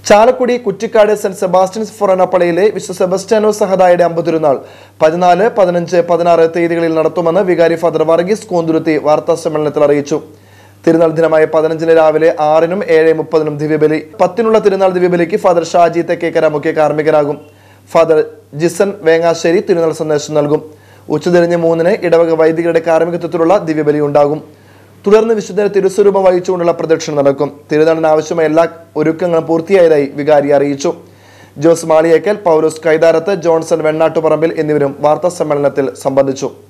Chalakudy Kuttikkad saint Sebastian's ഫൊറോനപ്പള്ളിയിലെ വിശുദ്ധ സെബസ്റ്റ്യാനോ സഹദായുടെ അമ്പതിരുന്നാൾ 14, 15, 16 തീയതികളിൽ നടത്തുമെന്ന് വികാരി ഫാദർ വർഗീസ് കോന്തുരുത്തി വാർത്താ സമ്മേളനത്തിൽ അറിയിച്ചു. തിരുനാൾ ദിനമായ 15 രാവിലെ 6-നും 7:30-നും ദിവ്യബലി, 10-നുള്ള തിരുനാൾ ദിവ്യബലിക്ക് ഫാദർ ഷാജി തെക്കേക്കര മുഖ്യ കാർമ്മികനാകും. ഫാദർ ജിസൺ വേങ്ങാശ്ശേരി തിരുനാൾ സന്ദേശം നൽകും. ഉച്ചതിരിഞ്ഞ് 3-ന് ഇടവക വൈദികരുടെ കാർമ്മികത്വത്തിലുള്ള ദിവ്യബലി ഉണ്ടാകും. തുടർന്ന് വിശുദ്ധ തിരുസ്വരൂപം വഹിച്ചുകൊണ്ടുള്ള പ്രദക്ഷിണം നടക്കും. തിരുനാളിന് ആവശ്യമായ എല്ലാ ഒരുക്കങ്ങളും പൂർത്തിയായതായി വികാരി അറിയിച്ചു. ജോസ് മാളിയേക്കൽ, പൗലോസ് കൈതാരത്ത്, ജോൺസൺ വെണ്ണാട്ടുപറമ്പിൽ എന്നിവരും വാർത്താ സമ്മേളനത്തിൽ സംബന്ധിച്ചു.